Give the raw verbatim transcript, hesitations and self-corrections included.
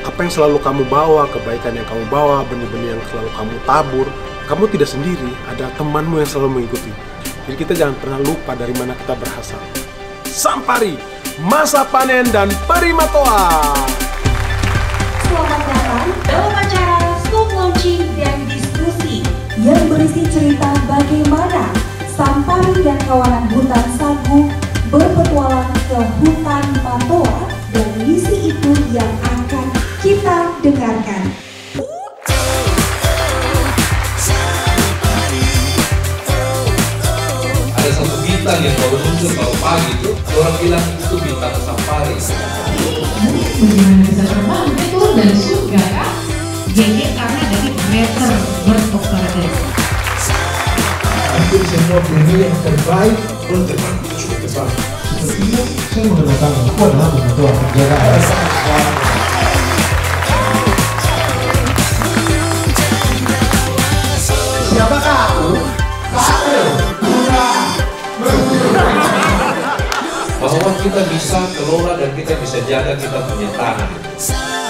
Apa yang selalu kamu bawa, kebaikan yang kamu bawa, benih-benih yang selalu kamu tabur, kamu tidak sendiri, ada temanmu yang selalu mengikuti. Jadi kita jangan pernah lupa dari mana kita berasal. Sampari, masa panen dan Perimatoa. Selamat datang dalam acara Scoop Launching dan Diskusi yang berisi cerita bagaimana Sampari dan kawanan hutan sagu berpetualang ke hutan Matoa, dan misi itu yang akan kita dengarkan. Ada satu bintang yang baru muncul kalau pagi itu, orang bilang itu bintang Sampari. Bagaimana bisa terbang? Itu turun dari surga kan? Jadi karena dari meter beroktav. Hampir semua bumi yang terbaik berterbang sudah terbang. Sepertinya saya menggunakan aku adalah membantu terjaga rasa. Siapakah aku? Satu, dua, Bahwa kita bisa kelola dan kita bisa jaga kita punya tanah.